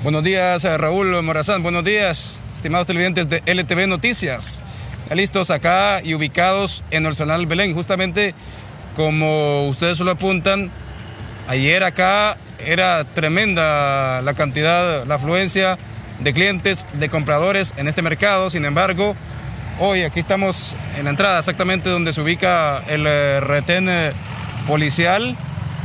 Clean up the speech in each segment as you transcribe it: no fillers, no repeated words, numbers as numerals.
Buenos días, Raúl Morazán. Buenos días, estimados televidentes de LTV Noticias. Ya listos acá y ubicados en el zonal Belén. Justamente como ustedes lo apuntan, ayer acá era tremenda la cantidad, la afluencia de clientes, de compradores en este mercado. Sin embargo, hoy aquí estamos en la entrada exactamente donde se ubica el retén policial.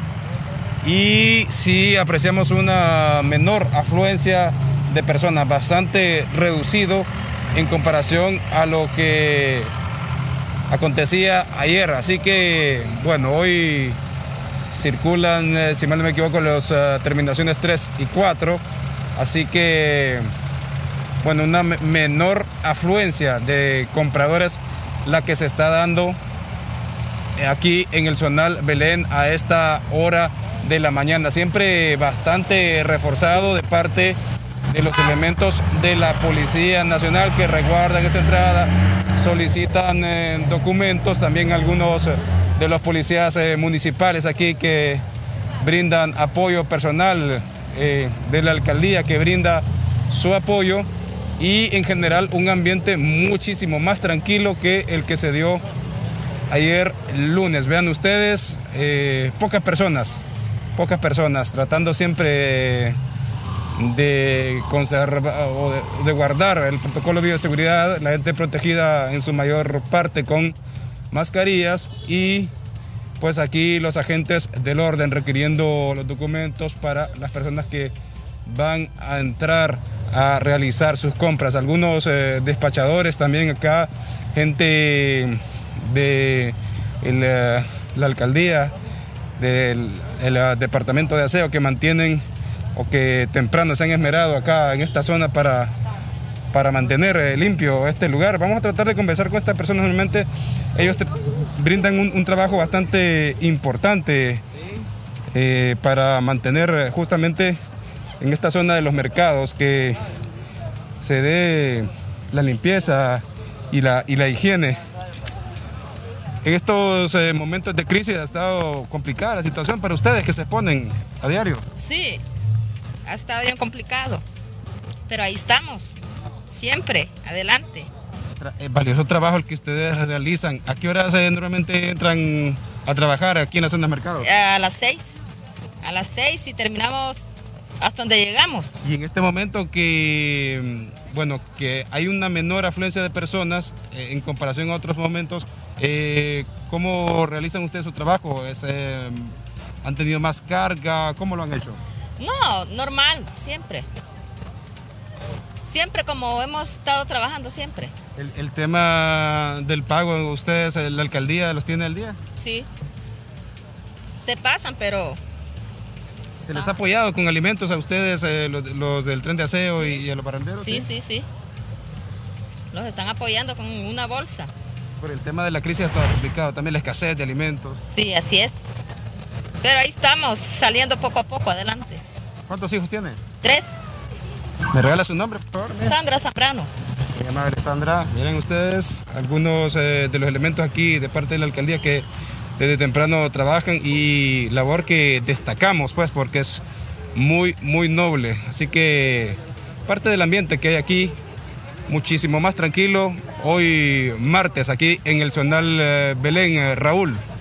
Y sí apreciamos una menor afluencia de personas, bastante reducido en comparación a lo que acontecía ayer. Así que, bueno, hoy circulan, si mal no me equivoco, las terminaciones 3 y 4. Así que, bueno, una menor afluencia de compradores la que se está dando aquí en el zonal Belén a esta hora de la mañana, siempre bastante reforzado de parte de los elementos de la Policía Nacional que resguardan esta entrada, solicitan documentos, también algunos de los policías municipales aquí que brindan apoyo personal de la alcaldía que brinda su apoyo, y en general un ambiente muchísimo más tranquilo que el que se dio ayer lunes. Vean ustedes, pocas personas, tratando siempre de conservar o de guardar el protocolo de bioseguridad, la gente protegida en su mayor parte con mascarillas, y pues aquí los agentes del orden requiriendo los documentos para las personas que van a entrar a realizar sus compras. Algunos despachadores también acá, gente de la alcaldía, del departamento de aseo, que mantienen o que temprano se han esmerado acá en esta zona para mantener limpio este lugar. Vamos a tratar de conversar con estas personas. Normalmente ellos brindan un trabajo bastante importante para mantener justamente en esta zona de los mercados que se dé la limpieza y la higiene. En estos momentos de crisis ha estado complicada la situación para ustedes que se exponen a diario. Sí, ha estado bien complicado, pero ahí estamos, siempre, adelante. Valioso trabajo el que ustedes realizan. ¿A qué horas normalmente entran a trabajar aquí en la zona de mercado? A las 6 y terminamos hasta donde llegamos. Y en este momento que, bueno, que hay una menor afluencia de personas en comparación a otros momentos, ¿cómo realizan ustedes su trabajo? ¿Han tenido más carga? ¿Cómo lo han hecho? No, normal, siempre. Siempre como hemos estado trabajando siempre. El tema del pago, ¿ustedes, la alcaldía, los tiene al día? Sí. Se pasan, pero... ¿Se les ha apoyado con alimentos a ustedes, los del tren de aseo y a los barrenderos? Sí. Los están apoyando con una bolsa. Por el tema de la crisis ha estado complicado, también la escasez de alimentos. Sí, así es. Pero ahí estamos, saliendo poco a poco, adelante. ¿Cuántos hijos tiene? 3. ¿Me regala su nombre, por favor? Sandra Zambrano. Muy amable, Sandra. Miren ustedes algunos de los elementos aquí de parte de la alcaldía que desde temprano trabajan, y labor que destacamos pues porque es muy noble. Así que parte del ambiente que hay aquí, muchísimo más tranquilo hoy martes aquí en el zonal Belén, Raúl.